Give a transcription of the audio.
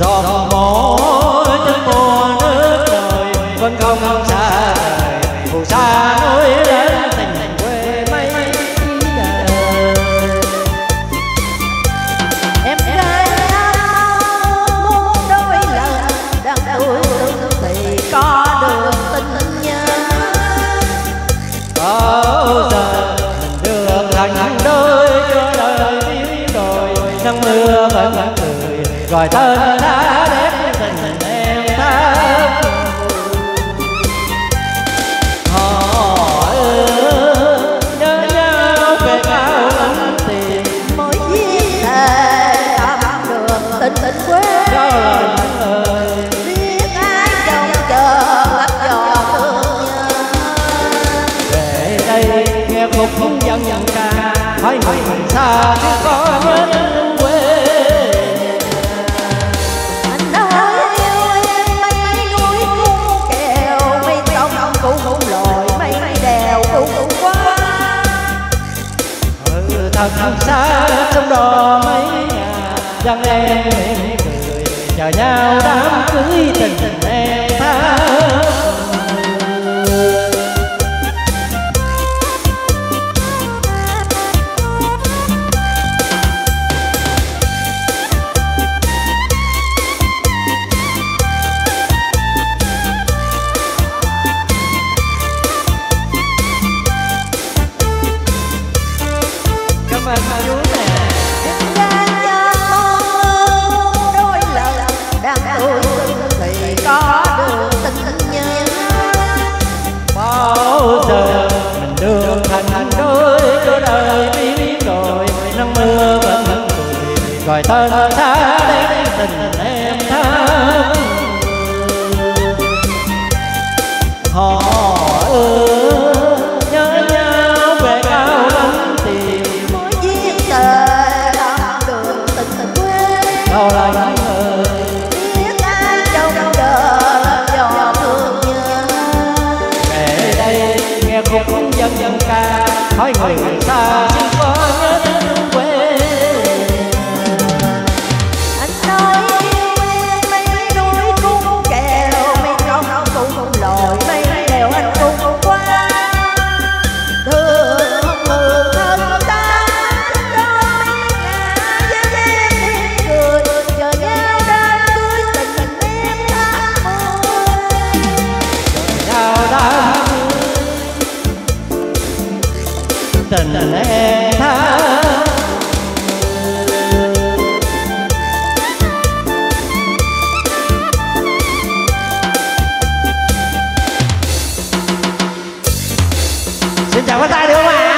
giọt mồ chân mùa nước trời vẫn không xa rời, phù sa nối đến tình quê mấy đời. Em gái muốn đôi lần đang tuổi thì có được tình nhân. Bao giờ mình được thành đôi cho đời biến đổi, nắng mưa vẫn cười gọi tên đã đến tình em thắm. Họ nhớ nhau về cao lắm tiền, Mỗi duyên thề tạm được tình quê. đó là những lời Biết ai trông chờ lấp giò thương nhớ. về đây nghe khúc dân dân ca, hỏi người xa chứ có nhớ đến quê. Anh ơi yêu em mấy núi cung kèo, mấy sông cũng lội, mấy đèo cũng qua. Thật xa trong đó mấy nhà dân em mỉm cười chờ nhau đám cưới tình em thắm. Cảm ơn chú nè. Em gái nhớ mong đôi lần đang tuổi thì có được tình nhân. Bao giờ mình được thành đôi cho đời biến đổi, nắng mưa vẫn cười gọi tên xa đến tình em thắm. Họ nhớ nhau về cao lắm tiền, Mỗi duyên thề tạm được tình quê. đâu là những lời Biết ai trông chờ lấp giò thương nhớ. về đây nghe khúc dân dân ca, hỏi người xa chứ có nhớ đến quê. Anh nói yêu em mấy núi cung kèo, mấy sông cũng lội, mấy đèo anh cũng qua. Thương người thân ta đôi ngả với em cười chờ nhau đám cưới tình em tháng 10. Nào đã tình em thắm. Xin chào các tay được không ạ?